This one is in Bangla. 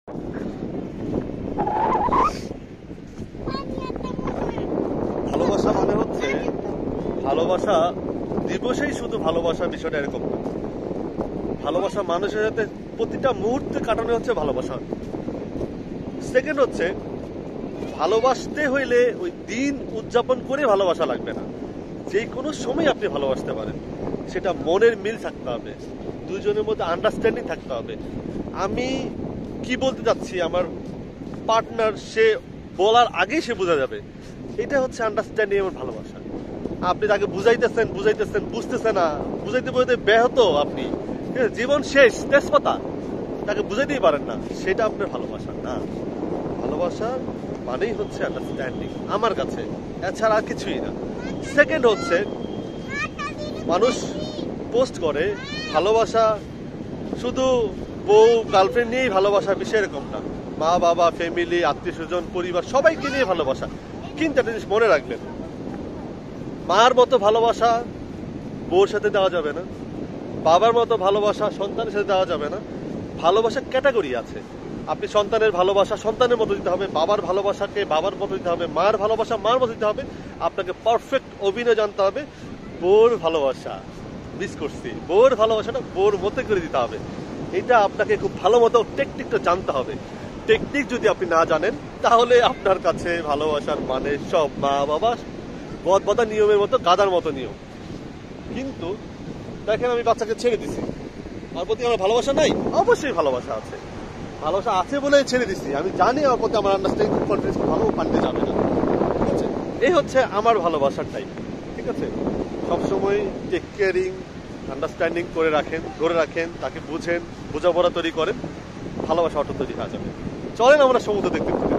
ভালোবাসা মানে হচ্ছে ভালোবাসা দিবসেই শুধু ভালোবাসা, বিষয়টা এরকম না। ভালোবাসা মানুষের সাথে প্রতিটা মুহূর্তে কাটানো হচ্ছে ভালোবাসা। সেকেন্ড হচ্ছে ভালোবাসতে হইলে ওই দিন উদযাপন করে ভালোবাসা লাগবে না, যে কোনো সময় আপনি ভালোবাসতে পারেন। সেটা মনের মিল থাকতে হবে, দুজনের মধ্যে আন্ডারস্ট্যান্ডিং থাকতে হবে। আমি কি বলতে চাচ্ছি আমার পার্টনার সে বলার আগেই সে বোঝা যাবে, এটা হচ্ছে আন্ডারস্ট্যান্ডিং এবং ভালোবাসা। আপনি তাকে বুঝাইতেছেন বুঝতেছে না, বুঝাইতে বুঝাইতে ব্যাহত আপনি, জীবন শেষ তেজপাতা, তাকে বুঝাইতেই পারেন না, সেটা আপনার ভালোবাসা না। ভালোবাসা মানেই হচ্ছে আন্ডারস্ট্যান্ডিং আমার কাছে, এছাড়া আর কিছুই না। সেকেন্ড হচ্ছে মানুষ পোস্ট করে ভালোবাসা শুধু বউ গার্লফ্রেন্ড নিয়েই ভালোবাসা, বিষয় এরকম না। মা বাবা, ফ্যামিলি, আত্মীয় স্বজন, পরিবার সবাইকে নিয়ে ভালোবাসা। কিন্তু একটা জিনিস মনে রাখবেন, মার মতো ভালোবাসা বউর সাথে দেওয়া যাবে না, বাবার মতো ভালোবাসা সন্তানের সাথে দেওয়া যাবে না। ভালোবাসার ক্যাটাগরি আছে। আপনি সন্তানের ভালোবাসা সন্তানের মতো দিতে হবে, বাবার ভালোবাসাকে বাবার মতো দিতে হবে, মার ভালোবাসা মার মতো দিতে হবে। আপনাকে পারফেক্ট অভিনয় জানতে হবে। বউর ভালোবাসা মিস করছি, বউর ভালোবাসাটা বউর মতো করে দিতে হবে। এটা আপনাকে খুব ভালো মতো টেকনিকটা জানতে হবে। টেকনিক যদি আপনি না জানেন তাহলে আপনার কাছে ভালোবাসার মানে সব মা বাবা বদবদা নিয়মের মতো, গাদার মতো নিয়ম। কিন্তু দেখেন আমি বাচ্চাকে ছেড়ে দিছি, আমার প্রতি আমার ভালোবাসা নাই? অবশ্যই ভালোবাসা আছে, ভালোবাসা আছে বলে ছেড়ে দিছি। আমি জানি আমার প্রতি আমার আন্ডারস্ট্যান্ডিং কনফিডেন্স ভালো পাল্টে যাবে না, ঠিক আছে? এই হচ্ছে আমার ভালোবাসার টাইপ, ঠিক আছে? সবসময় টেক কেয়ারিং, আন্ডারস্ট্যান্ডিং করে রাখেন, ধরে রাখেন, তাকে বুঝেন, বোঝাপড়া তৈরি করেন, ভালোবাসা অটো তৈরি হয়ে যাবে। চলেন আমরা সমুদ্র দেখতে।